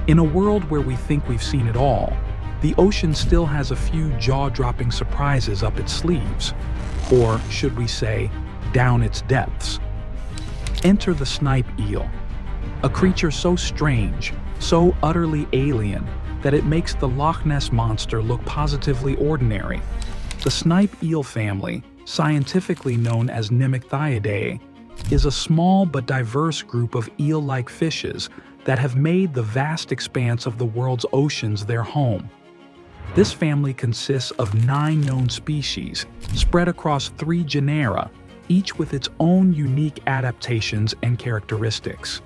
In a world where we think we've seen it all, the ocean still has a few jaw-dropping surprises up its sleeves, or should we say, down its depths. Enter the snipe eel, a creature so strange, so utterly alien, that it makes the Loch Ness Monster look positively ordinary. The snipe eel family, scientifically known as Nymicthiidae, is a small but diverse group of eel-like fishes that have made the vast expanse of the world's oceans their home. This family consists of 9 known species, spread across 3 genera, each with its own unique adaptations and characteristics.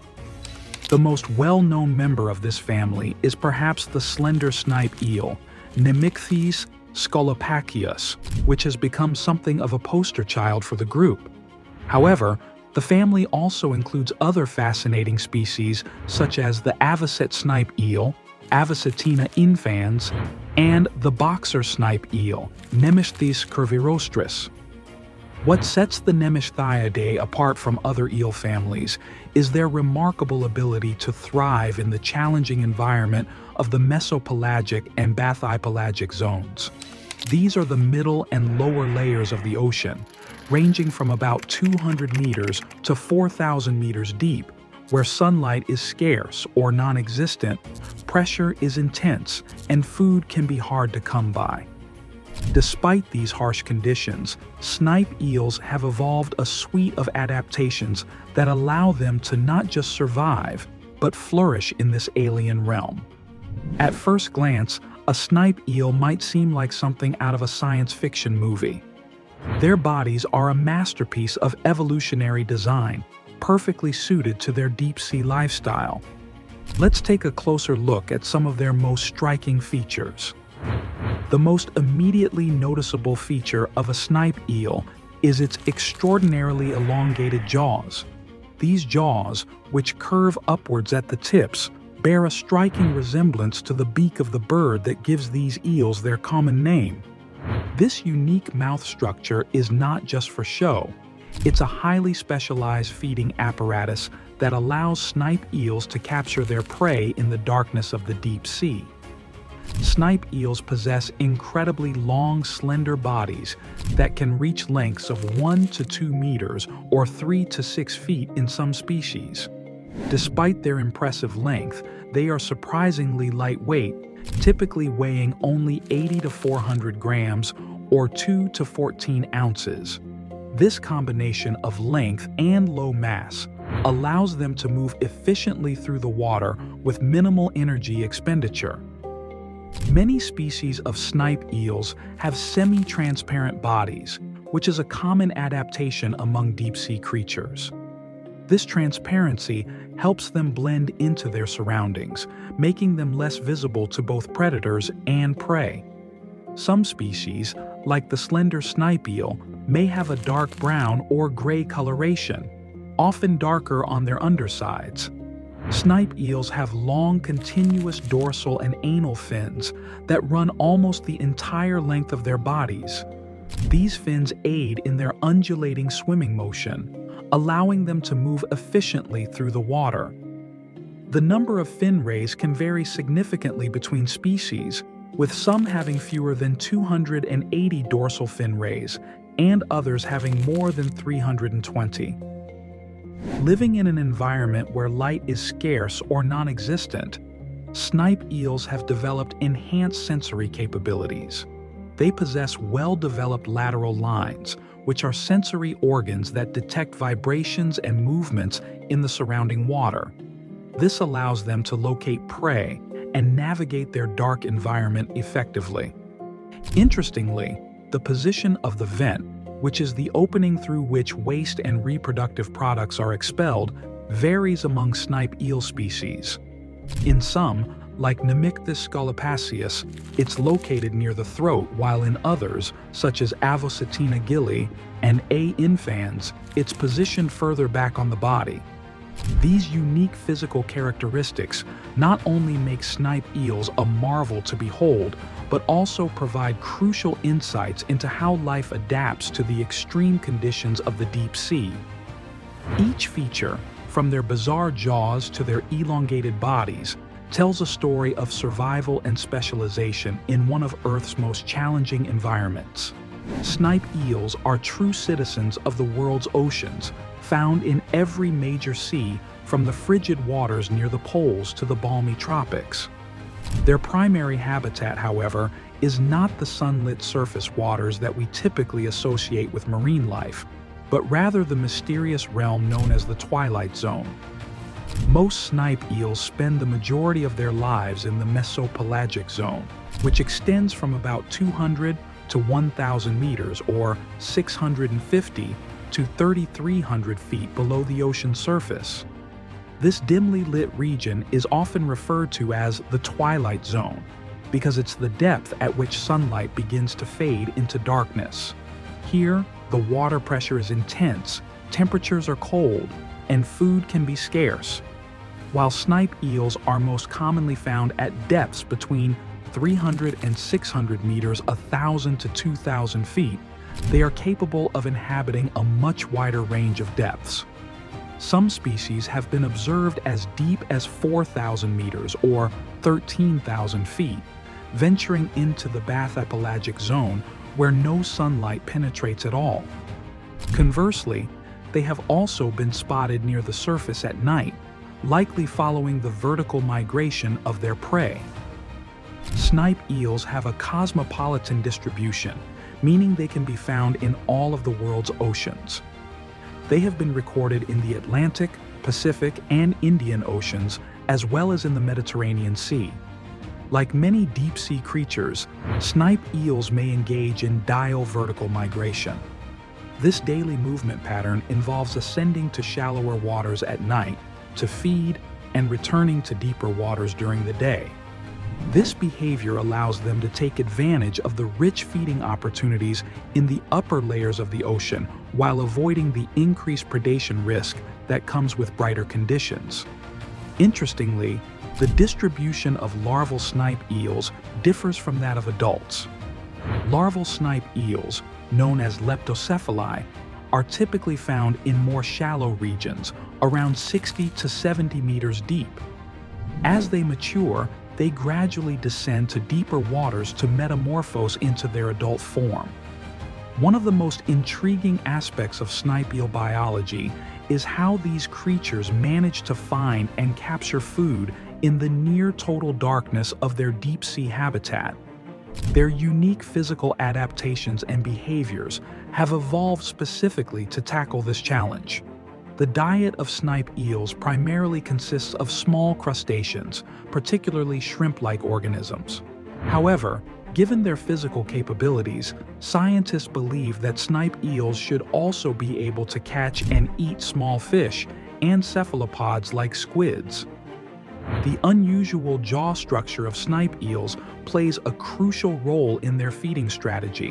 The most well-known member of this family is perhaps the slender snipe eel, Nymicthiis scolopaceus, which has become something of a poster child for the group. However, the family also includes other fascinating species such as the avocet snipe eel, Avocetina infans, and the boxer snipe eel, Nemesthis curvirostris. What sets the Nymicthiidae apart from other eel families is their remarkable ability to thrive in the challenging environment of the mesopelagic and bathypelagic zones. These are the middle and lower layers of the ocean, ranging from about 200 meters to 4,000 meters deep, where sunlight is scarce or non-existent, pressure is intense, and food can be hard to come by. Despite these harsh conditions, snipe eels have evolved a suite of adaptations that allow them to not just survive, but flourish in this alien realm. At first glance, a snipe eel might seem like something out of a science fiction movie. Their bodies are a masterpiece of evolutionary design, perfectly suited to their deep-sea lifestyle. Let's take a closer look at some of their most striking features. The most immediately noticeable feature of a snipe eel is its extraordinarily elongated jaws. These jaws, which curve upwards at the tips, bear a striking resemblance to the beak of the bird that gives these eels their common name. This unique mouth structure is not just for show. It's a highly specialized feeding apparatus that allows snipe eels to capture their prey in the darkness of the deep sea. Snipe eels possess incredibly long, slender bodies that can reach lengths of 1 to 2 meters or 3 to 6 feet in some species. Despite their impressive length, they are surprisingly lightweight, typically weighing only 80 to 400 grams or 2 to 14 ounces. This combination of length and low mass allows them to move efficiently through the water with minimal energy expenditure. Many species of snipe eels have semi-transparent bodies, which is a common adaptation among deep-sea creatures. This transparency helps them blend into their surroundings, making them less visible to both predators and prey. Some species, like the slender snipe eel, may have a dark brown or gray coloration, often darker on their undersides. Snipe eels have long, continuous dorsal and anal fins that run almost the entire length of their bodies. These fins aid in their undulating swimming motion, allowing them to move efficiently through the water. The number of fin rays can vary significantly between species, with some having fewer than 280 dorsal fin rays and others having more than 320. Living in an environment where light is scarce or non-existent, snipe eels have developed enhanced sensory capabilities. They possess well-developed lateral lines, which are sensory organs that detect vibrations and movements in the surrounding water. This allows them to locate prey and navigate their dark environment effectively. Interestingly, the position of the vent, which is the opening through which waste and reproductive products are expelled, varies among snipe eel species. In some, like Nymicthiis scolopaceus, it's located near the throat, while in others, such as Avocetina gilli and A. infans, it's positioned further back on the body. These unique physical characteristics not only make snipe eels a marvel to behold, but also provide crucial insights into how life adapts to the extreme conditions of the deep sea. Each feature, from their bizarre jaws to their elongated bodies, tells a story of survival and specialization in one of Earth's most challenging environments. Snipe eels are true citizens of the world's oceans, found in every major sea from the frigid waters near the poles to the balmy tropics. Their primary habitat, however, is not the sunlit surface waters that we typically associate with marine life, but rather the mysterious realm known as the Twilight Zone. Most snipe eels spend the majority of their lives in the mesopelagic zone, which extends from about 200 to 1,000 meters or 650 to 3,300 feet below the ocean surface. This dimly lit region is often referred to as the Twilight Zone because it's the depth at which sunlight begins to fade into darkness. Here, the water pressure is intense, temperatures are cold, and food can be scarce. While snipe eels are most commonly found at depths between 300 and 600 meters, 1,000 to 2,000 feet, they are capable of inhabiting a much wider range of depths. Some species have been observed as deep as 4,000 meters or 13,000 feet, venturing into the bathypelagic zone where no sunlight penetrates at all. Conversely, they have also been spotted near the surface at night, likely following the vertical migration of their prey. Snipe eels have a cosmopolitan distribution, meaning they can be found in all of the world's oceans. They have been recorded in the Atlantic, Pacific, and Indian Oceans, as well as in the Mediterranean Sea. Like many deep-sea creatures, snipe eels may engage in diel vertical migration. This daily movement pattern involves ascending to shallower waters at night to feed and returning to deeper waters during the day. This behavior allows them to take advantage of the rich feeding opportunities in the upper layers of the ocean while avoiding the increased predation risk that comes with brighter conditions. Interestingly, the distribution of larval snipe eels differs from that of adults. Larval snipe eels, known as leptocephali, are typically found in more shallow regions, around 60 to 70 meters deep. As they mature, they gradually descend to deeper waters to metamorphose into their adult form. One of the most intriguing aspects of snipe eel biology is how these creatures manage to find and capture food in the near-total darkness of their deep-sea habitat. Their unique physical adaptations and behaviors have evolved specifically to tackle this challenge. The diet of snipe eels primarily consists of small crustaceans, particularly shrimp-like organisms. However, given their physical capabilities, scientists believe that snipe eels should also be able to catch and eat small fish and cephalopods like squids. The unusual jaw structure of snipe eels plays a crucial role in their feeding strategy.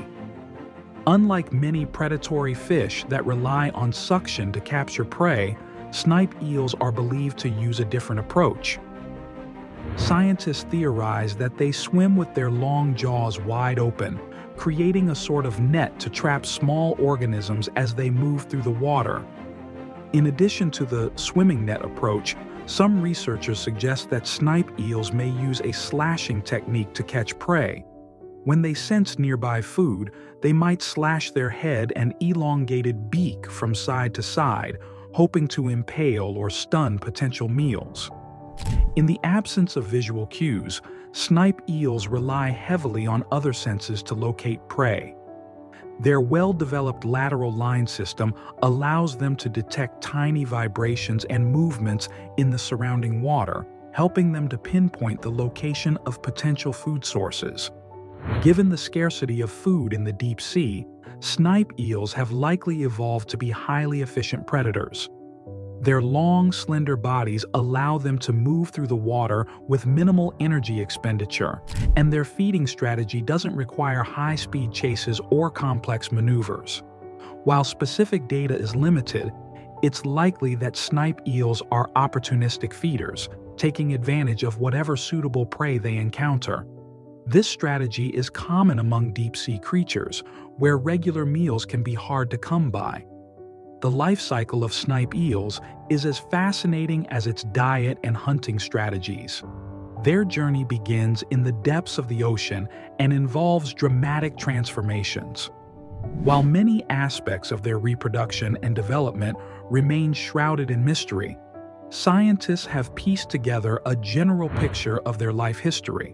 Unlike many predatory fish that rely on suction to capture prey, snipe eels are believed to use a different approach. Scientists theorize that they swim with their long jaws wide open, creating a sort of net to trap small organisms as they move through the water. In addition to the swimming net approach, some researchers suggest that snipe eels may use a slashing technique to catch prey. When they sense nearby food, they might slash their head and elongated beak from side to side, hoping to impale or stun potential meals. In the absence of visual cues, snipe eels rely heavily on other senses to locate prey. Their well-developed lateral line system allows them to detect tiny vibrations and movements in the surrounding water, helping them to pinpoint the location of potential food sources. Given the scarcity of food in the deep sea, snipe eels have likely evolved to be highly efficient predators. Their long, slender bodies allow them to move through the water with minimal energy expenditure, and their feeding strategy doesn't require high-speed chases or complex maneuvers. While specific data is limited, it's likely that snipe eels are opportunistic feeders, taking advantage of whatever suitable prey they encounter. This strategy is common among deep-sea creatures, where regular meals can be hard to come by. The life cycle of snipe eels is as fascinating as its diet and hunting strategies. Their journey begins in the depths of the ocean and involves dramatic transformations. While many aspects of their reproduction and development remain shrouded in mystery, scientists have pieced together a general picture of their life history.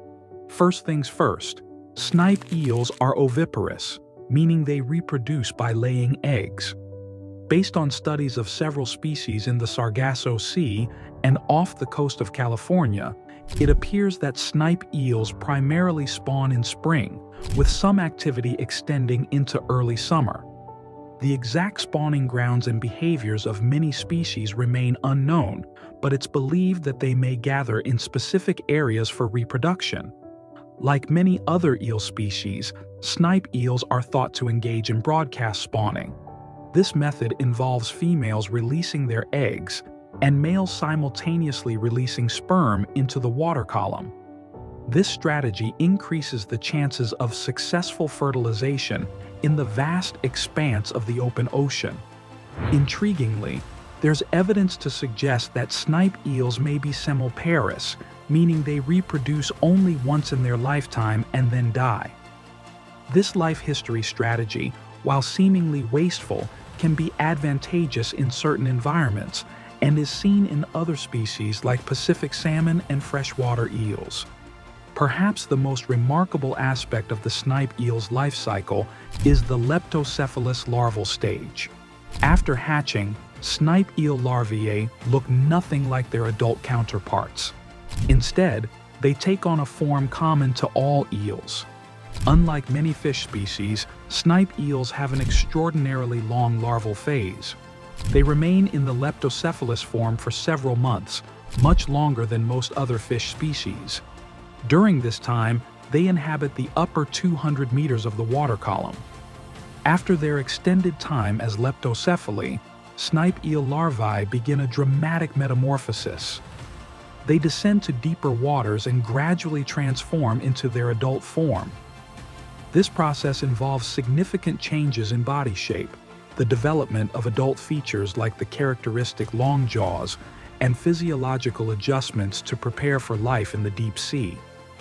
First things first, snipe eels are oviparous, meaning they reproduce by laying eggs. Based on studies of several species in the Sargasso Sea and off the coast of California, it appears that snipe eels primarily spawn in spring, with some activity extending into early summer. The exact spawning grounds and behaviors of many species remain unknown, but it's believed that they may gather in specific areas for reproduction. Like many other eel species, snipe eels are thought to engage in broadcast spawning. This method involves females releasing their eggs and males simultaneously releasing sperm into the water column. This strategy increases the chances of successful fertilization in the vast expanse of the open ocean. Intriguingly, there's evidence to suggest that snipe eels may be semiparous, meaning they reproduce only once in their lifetime and then die. This life history strategy, while seemingly wasteful, can be advantageous in certain environments and is seen in other species like Pacific salmon and freshwater eels. Perhaps the most remarkable aspect of the snipe eel's life cycle is the leptocephalous larval stage. After hatching, snipe eel larvae look nothing like their adult counterparts. Instead, they take on a form common to all eels. Unlike many fish species, snipe eels have an extraordinarily long larval phase. They remain in the leptocephalous form for several months, much longer than most other fish species. During this time, they inhabit the upper 200 meters of the water column. After their extended time as leptocephali, snipe eel larvae begin a dramatic metamorphosis. They descend to deeper waters and gradually transform into their adult form. This process involves significant changes in body shape, the development of adult features like the characteristic long jaws, and physiological adjustments to prepare for life in the deep sea.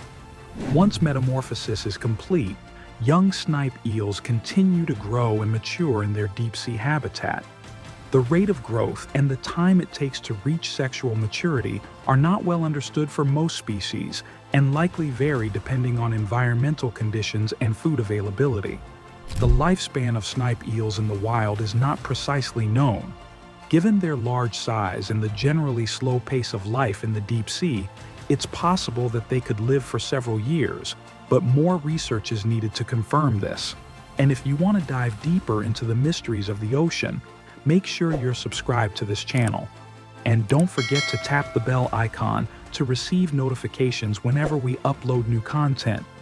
Once metamorphosis is complete, young snipe eels continue to grow and mature in their deep sea habitat. The rate of growth and the time it takes to reach sexual maturity are not well understood for most species and likely vary depending on environmental conditions and food availability. The lifespan of snipe eels in the wild is not precisely known. Given their large size and the generally slow pace of life in the deep sea, it's possible that they could live for several years, but more research is needed to confirm this. And if you want to dive deeper into the mysteries of the ocean, make sure you're subscribed to this channel. And don't forget to tap the bell icon to receive notifications whenever we upload new content.